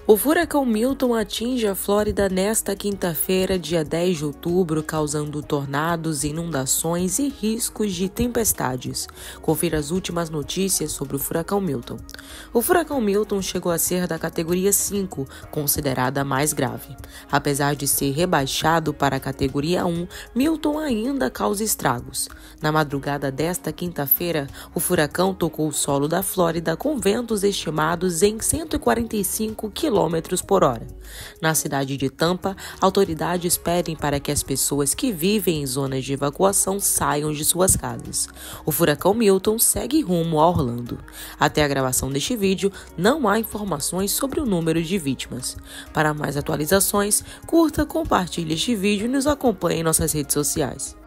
O furacão Milton atinge a Flórida nesta quinta-feira, dia 10 de outubro, causando tornados, inundações e riscos de tempestades. Confira as últimas notícias sobre o furacão Milton. O furacão Milton chegou a ser da categoria 5, considerada a mais grave. Apesar de ser rebaixado para a categoria 1, Milton ainda causa estragos. Na madrugada desta quinta-feira, o furacão tocou o solo da Flórida com ventos estimados em 145 km por hora. Na cidade de Tampa, autoridades pedem para que as pessoas que vivem em zonas de evacuação saiam de suas casas. O furacão Milton segue rumo a Orlando. Até a gravação deste vídeo, não há informações sobre o número de vítimas. Para mais atualizações, curta, compartilhe este vídeo e nos acompanhe em nossas redes sociais.